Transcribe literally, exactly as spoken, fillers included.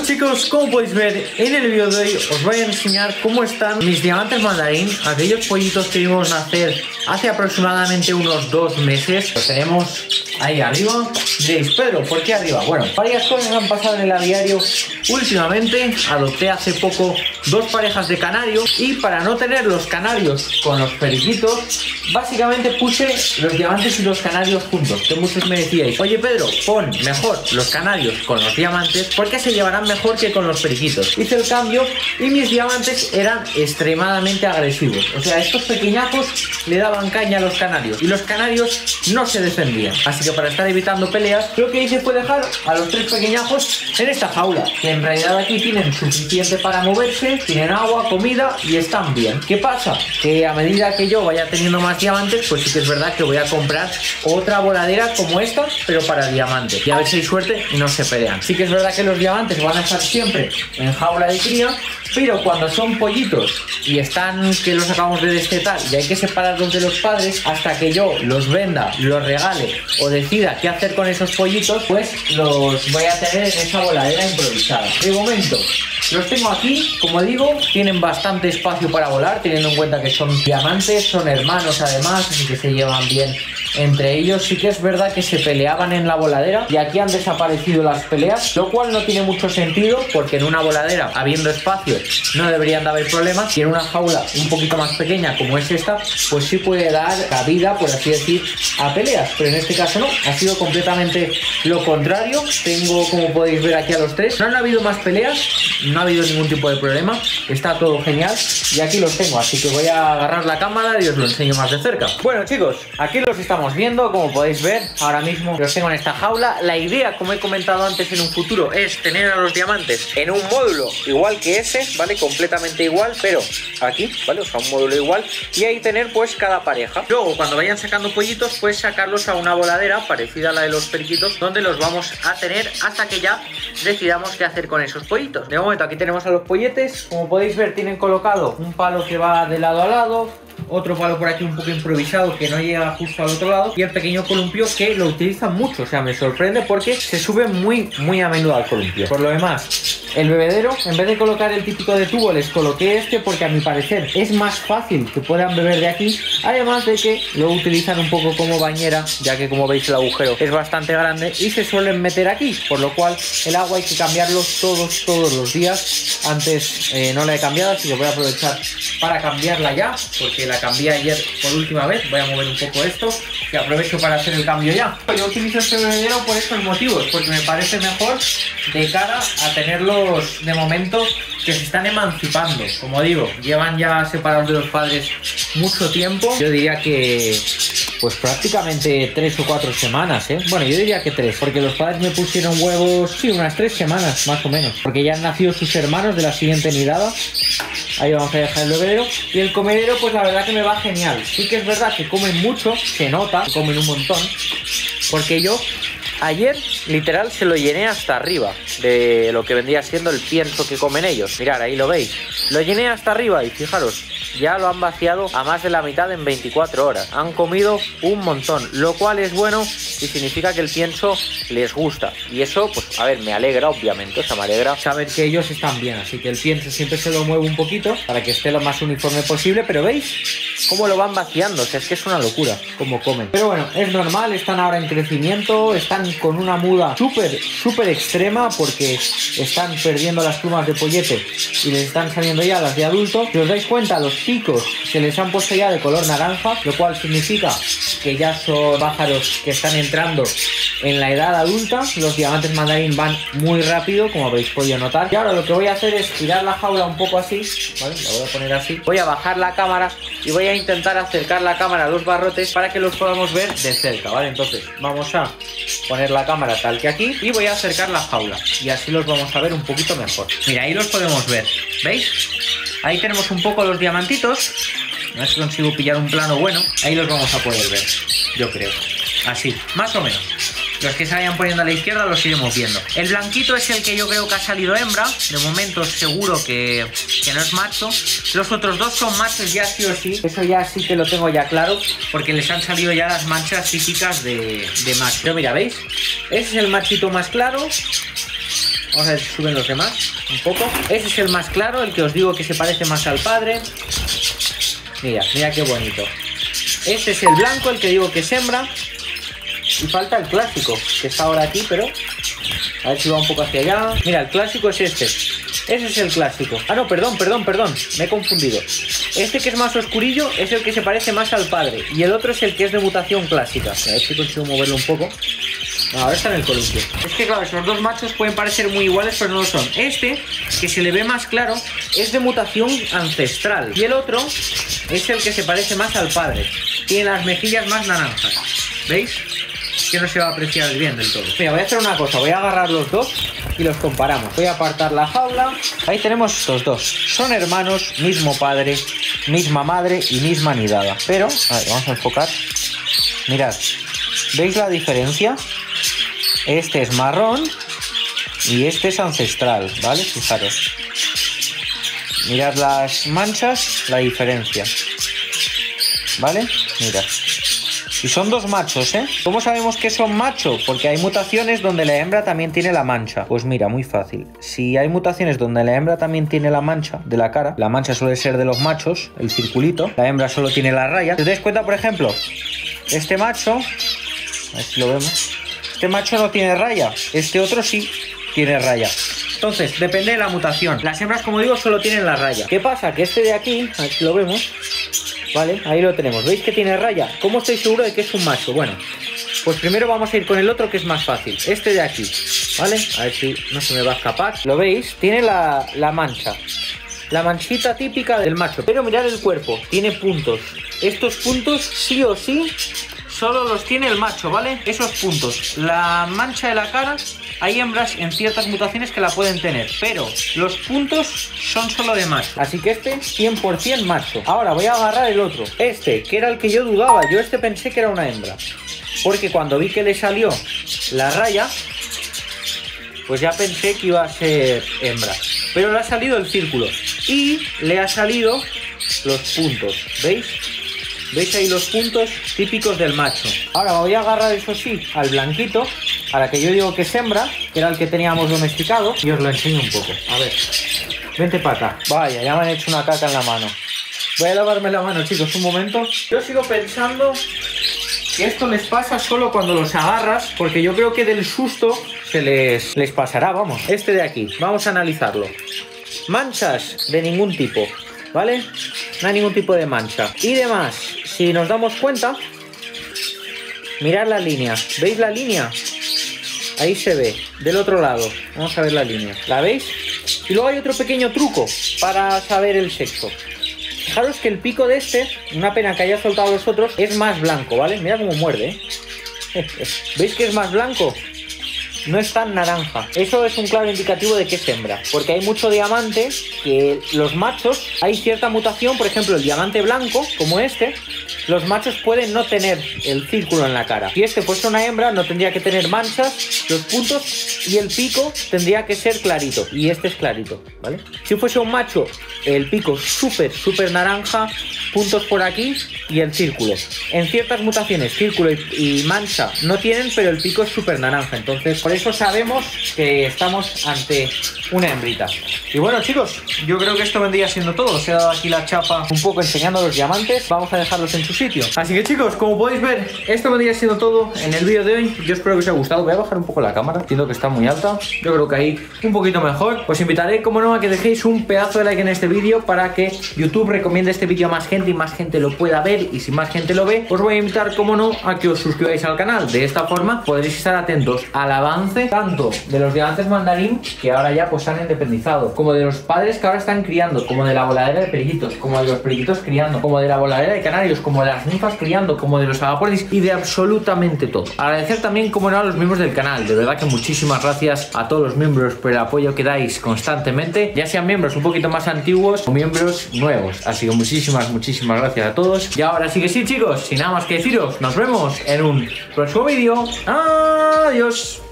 chicos, como podéis ver en el vídeo de hoy os voy a enseñar cómo están mis diamantes mandarín, aquellos pollitos que vimos nacer hace aproximadamente unos dos meses. Los tenemos ahí arriba. Diréis, Pedro, ¿por qué arriba? Bueno, varias cosas han pasado en el aviario últimamente. Adopté hace poco dos parejas de canarios y para no tener los canarios con los periquitos, básicamente puse los diamantes y los canarios juntos. Que muchos me decíais, oye Pedro, pon mejor los canarios con los diamantes porque se llevarán mejor que con los periquitos. Hice el cambio y mis diamantes eran extremadamente agresivos. O sea, estos pequeñajos le daban caña a los canarios y los canarios no se defendían. Así que para estar evitando peleas, lo que hice fue dejar a los tres pequeñajos en esta jaula, que en realidad aquí tienen suficiente para moverse, tienen agua, comida y están bien. ¿Qué pasa? Que a medida que yo vaya teniendo más diamantes, pues sí que es verdad que voy a comprar otra voladera como esta, pero para diamantes. Y a ver si hay suerte y no se pelean. Sí que es verdad que los diamantes van a estar siempre en jaula de cría, pero cuando son pollitos y están que los acabamos de destetar y hay que separarlos de los padres, hasta que yo los venda, los regale o decida qué hacer con esos pollitos, pues los voy a tener en esa voladera improvisada. De momento los tengo aquí, como digo, tienen bastante espacio para volar, teniendo en cuenta que son diamantes, son hermanos además, así que se llevan bien entre ellos. Sí que es verdad que se peleaban en la voladera y aquí han desaparecido las peleas, lo cual no tiene mucho sentido porque en una voladera, habiendo espacio, no deberían de haber problemas, y en una jaula un poquito más pequeña como es esta, pues sí puede dar cabida, por así decir, a peleas, pero en este caso no, ha sido completamente lo contrario. Tengo, como podéis ver aquí, a los tres, no han habido más peleas, no ha habido ningún tipo de problema, está todo genial y aquí los tengo, así que voy a agarrar la cámara y os lo enseño más de cerca. Bueno chicos, aquí los estamos viendo, como podéis ver, ahora mismo los tengo en esta jaula. La idea, como he comentado antes, en un futuro es tener a los diamantes en un módulo igual que ese, ¿vale? Completamente igual, pero aquí, ¿vale? O sea, un módulo igual, y ahí tener pues cada pareja. Luego, cuando vayan sacando pollitos, pues sacarlos a una voladera parecida a la de los periquitos, donde los vamos a tener hasta que ya decidamos qué hacer con esos pollitos. De momento aquí tenemos a los polletes, como podéis ver tienen colocado un palo que va de lado a lado, otro palo por aquí un poco improvisado que no llega justo al otro lado, y el pequeño columpio que lo utilizan mucho. O sea, me sorprende porque se sube muy muy a menudo al columpio. Por lo demás, el bebedero, en vez de colocar el típico de tubo, les coloqué este porque a mi parecer es más fácil que puedan beber de aquí, además de que lo utilizan un poco como bañera, ya que como veis el agujero es bastante grande y se suelen meter aquí, por lo cual el agua hay que cambiarlo todos todos los días. Antes eh, no la he cambiado, así que voy a aprovechar para cambiarla ya, porque la cambié ayer por última vez. Voy a mover un poco esto, que aprovecho para hacer el cambio ya. Yo utilizo este bebedero por estos motivos, porque me parece mejor de cara a tenerlos de momento que se están emancipando. Como digo, llevan ya separados de los padres mucho tiempo. Yo diría que pues prácticamente tres o cuatro semanas, ¿eh? Bueno, yo diría que tres, porque los padres me pusieron huevos, sí, unas tres semanas más o menos, porque ya han nacido sus hermanos de la siguiente nidada. Ahí vamos a dejar el bebedero. Y el comedero, pues la verdad que me va genial. Sí que es verdad que comen mucho, se nota, que comen un montón, porque yo ayer literal se lo llené hasta arriba de lo que vendría siendo el pienso que comen ellos. Mirad, ahí lo veis, lo llené hasta arriba y fijaros, ya lo han vaciado a más de la mitad en veinticuatro horas. Han comido un montón, lo cual es bueno y significa que el pienso les gusta. Y eso, pues, a ver, me alegra, obviamente. O sea, me alegra saber que ellos están bien. Así que el pienso siempre se lo muevo un poquito para que esté lo más uniforme posible. Pero ¿veis cómo lo van vaciando? O sea, es que es una locura cómo comen. Pero bueno, es normal, están ahora en crecimiento. Están con una muda súper, súper extrema porque están perdiendo las plumas de pollete y les están saliendo ya las de adulto. Si os dais cuenta, los picos se les han puesto ya de color naranja, lo cual significa que ya son pájaros que están entrando en la edad adulta. Los diamantes mandarín van muy rápido, como habéis podido notar. Y ahora lo que voy a hacer es girar la jaula un poco así, ¿vale? La voy a poner así. Voy a bajar la cámara y voy a intentar acercar la cámara a los barrotes para que los podamos ver de cerca, ¿vale? Entonces vamos a poner la cámara tal que aquí y voy a acercar la jaula y así los vamos a ver un poquito mejor. Mira, ahí los podemos ver, ¿veis? Ahí tenemos un poco los diamantitos. A ver si consigo pillar un plano bueno. Ahí los vamos a poder ver, yo creo. Así, más o menos. Los que se vayan poniendo a la izquierda los iremos viendo. El blanquito es el que yo creo que ha salido hembra. De momento seguro que, que no es macho. Los otros dos son machos ya sí o sí. Eso ya sí que lo tengo ya claro, porque les han salido ya las manchas típicas de, de macho. Pero mira, ¿veis? Ese es el machito más claro. Vamos a ver si suben los demás un poco. Ese es el más claro, el que os digo que se parece más al padre. Mira, mira qué bonito. Este es el blanco, el que digo que es hembra. Y falta el clásico, que está ahora aquí, pero... A ver si va un poco hacia allá. Mira, el clásico es este. Ese es el clásico. Ah, no, perdón, perdón, perdón. Me he confundido. Este que es más oscurillo es el que se parece más al padre. Y el otro es el que es de mutación clásica. A ver si consigo moverlo un poco. No, ahora está en el columpio. Es que claro, esos dos machos pueden parecer muy iguales, pero no lo son. Este, que se le ve más claro, es de mutación ancestral. Y el otro es el que se parece más al padre. Tiene las mejillas más naranjas. ¿Veis? Que no se va a apreciar bien del todo. Mira, voy a hacer una cosa. Voy a agarrar los dos y los comparamos. Voy a apartar la jaula. Ahí tenemos estos dos. Son hermanos, mismo padre, misma madre y misma nidada. Pero, a ver, vamos a enfocar. Mirad. ¿Veis la diferencia? Este es marrón y este es ancestral, ¿vale? Fijaros. Mirad las manchas, la diferencia. ¿Vale? Mirad. Y son dos machos, ¿eh? ¿Cómo sabemos que son machos? Porque hay mutaciones donde la hembra también tiene la mancha. Pues mira, muy fácil. Si hay mutaciones donde la hembra también tiene la mancha de la cara, la mancha suele ser de los machos, el circulito, la hembra solo tiene la raya. Si os dais cuenta, por ejemplo, este macho, a ver si lo vemos, este macho no tiene raya, este otro sí tiene raya. Entonces, depende de la mutación. Las hembras, como digo, solo tienen la raya. ¿Qué pasa? Que este de aquí, a ver si lo vemos, vale, ahí lo tenemos. ¿Veis que tiene raya? ¿Cómo estoy seguro de que es un macho? Bueno, pues primero vamos a ir con el otro, que es más fácil. Este de aquí, ¿vale? A ver si no se me va a escapar. ¿Lo veis? Tiene la, la mancha. La manchita típica del macho. Pero mirad el cuerpo, tiene puntos. Estos puntos, sí o sí, solo los tiene el macho, ¿vale? Esos puntos. La mancha de la cara, hay hembras en ciertas mutaciones que la pueden tener, pero los puntos son solo de macho. Así que este, cien por cien macho. Ahora voy a agarrar el otro. Este, que era el que yo dudaba. Yo este pensé que era una hembra. Porque cuando vi que le salió la raya, pues ya pensé que iba a ser hembra. Pero le ha salido el círculo. Y le ha salido los puntos. ¿Veis? ¿Veis ahí los puntos típicos del macho? Ahora me voy a agarrar, eso sí, al blanquito, a la que yo digo que es hembra, que era el que teníamos domesticado, y os lo enseño un poco. A ver, vente para acá. Vaya, ya me han hecho una caca en la mano. Voy a lavarme la mano, chicos, un momento. Yo sigo pensando que esto les pasa solo cuando los agarras, porque yo creo que del susto se les, les pasará, vamos. Este de aquí, vamos a analizarlo. Manchas de ningún tipo, ¿vale? No hay ningún tipo de mancha. Y demás, si nos damos cuenta, mirad la línea. ¿Veis la línea? Ahí se ve, del otro lado. Vamos a ver la línea. ¿La veis? Y luego hay otro pequeño truco para saber el sexo. Fijaros que el pico de este, una pena que haya soltado los otros, es más blanco, ¿vale? Mira cómo muerde, ¿eh? ¿Veis que es más blanco? No es tan naranja. Eso es un claro indicativo de que es hembra, porque hay mucho diamante que los machos, hay cierta mutación, por ejemplo el diamante blanco, como este, los machos pueden no tener el círculo en la cara. Si este fuese una hembra, no tendría que tener manchas, los puntos, y el pico tendría que ser clarito, y este es clarito, ¿vale? Si fuese un macho, el pico súper, súper naranja, puntos por aquí y el círculo. En ciertas mutaciones, círculo y, y mancha no tienen, pero el pico es súper naranja. Entonces, por eso sabemos que estamos ante una hembrita. Y bueno, chicos, yo creo que esto vendría siendo todo. Os he dado aquí la chapa un poco enseñando los diamantes. Vamos a dejarlos en su sitio. Así que, chicos, como podéis ver, esto vendría siendo todo en el vídeo de hoy. Yo espero que os haya gustado. Voy a bajar un poco la cámara. Entiendo que está muy alta. Yo creo que ahí un poquito mejor. Os invitaré, como no, a que dejéis un pedazo de like en este vídeo para que YouTube recomiende este vídeo a más gente y más gente lo pueda ver. Y si más gente lo ve, os voy a invitar, como no, a que os suscribáis al canal. De esta forma podréis estar atentos al avance tanto de los diamantes mandarín, que ahora ya pues han independizado, como de los padres que ahora están criando, como de la voladera de periquitos, como de los periquitos criando, como de la voladera de canarios, como de las ninfas criando, como de los agapornis y de absolutamente todo. Agradecer también, como no, a los miembros del canal. De verdad que muchísimas gracias a todos los miembros por el apoyo que dais constantemente, ya sean miembros un poquito más antiguos o miembros nuevos. Así que muchísimas, muchísimas gracias a todos. Y ahora sí que sí, chicos, sin nada más que deciros, nos vemos en un próximo vídeo. Adiós.